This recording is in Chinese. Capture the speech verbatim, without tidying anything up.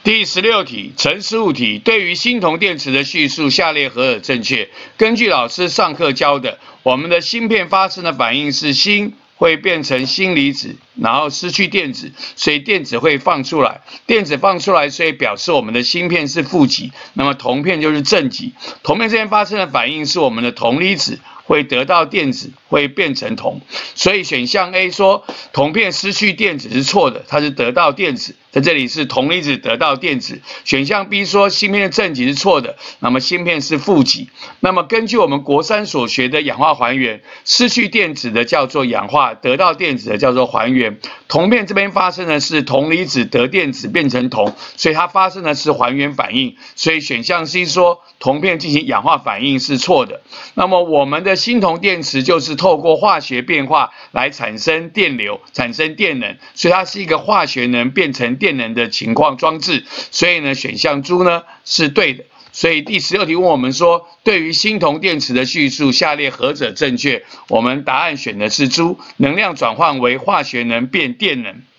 第十六题，陈述物题，对于锌铜电池的叙述，下列何者正确？根据老师上课教的，我们的芯片发生的反应是锌会变成锌离子，然后失去电子，所以电子会放出来。电子放出来，所以表示我们的芯片是负极，那么铜片就是正极。铜片这边发生的反应是我们的铜离子会得到电子，会变成铜。所以选项 A 说铜片失去电子是错的，它是得到电子，在这里是铜离子得到电子。选项 B 说芯片的正极是错的，那么芯片是负极。那么根据我们国三所学的氧化还原，失去电子的叫做氧化，得到电子的叫做还原。铜片这边发生的是铜离子得电子变成铜，所以它发生的是还原反应。所以选项 C 说铜片进行氧化反应是错的。那么我们的锌铜电池就是透过化学变化来产生电流，产生电能，所以它是一个化学能变成电能的情况装置。所以呢，选项猪呢是对的。所以第十六题问我们说，对于锌铜电池的叙述，下列何者正确？我们答案选的是猪，能量转换为化学能变电能。